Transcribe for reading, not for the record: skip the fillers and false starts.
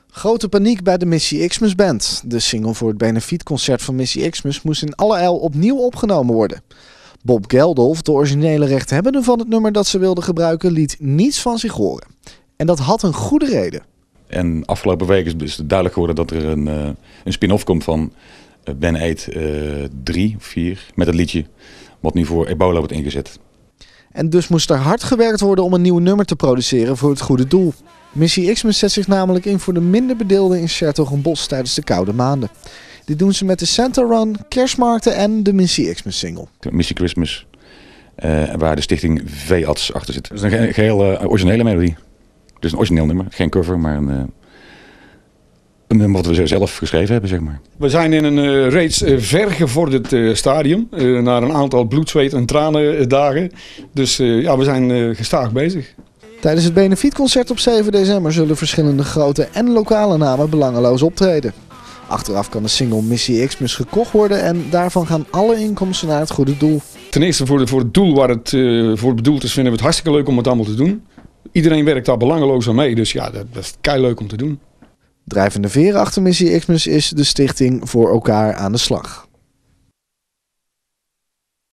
Grote paniek bij de Missie Xmas Band. De single voor het benefietconcert van Missie Xmas moest in allerijl opnieuw opgenomen worden. Bob Geldof, de originele rechthebbende van het nummer dat ze wilden gebruiken, liet niets van zich horen. En dat had een goede reden. En afgelopen week is dus duidelijk geworden dat er een spin-off komt van Ben Aid 3 of 4 met het liedje wat nu voor ebola wordt ingezet. En dus moest er hard gewerkt worden om een nieuw nummer te produceren voor het goede doel. Missie Xmas zet zich namelijk in voor de minder bedeelden in 's-Hertogenbosch tijdens de koude maanden. Dit doen ze met de Santa Run, kerstmarkten en de Missie Xmas single. Missie Christmas, waar de stichting Veearts achter zit. Het is een geheel originele melodie. Dus een origineel nummer, geen cover, maar een nummer wat we zelf geschreven hebben, zeg maar. We zijn in een reeds vergevorderd stadium, na een aantal bloed, zweet en tranen dagen. Dus we zijn gestaag bezig. Tijdens het benefietconcert op 7 december zullen verschillende grote en lokale namen belangeloos optreden. Achteraf kan de single Missie Xmas gekocht worden en daarvan gaan alle inkomsten naar het goede doel. Ten eerste voor het doel waar het voor bedoeld is, vinden we het hartstikke leuk om het allemaal te doen. Iedereen werkt daar belangeloos aan mee, dus ja, dat is keileuk om te doen. Drijvende veer achter Missie Xmas is de stichting Voor Elkaar aan de Slag.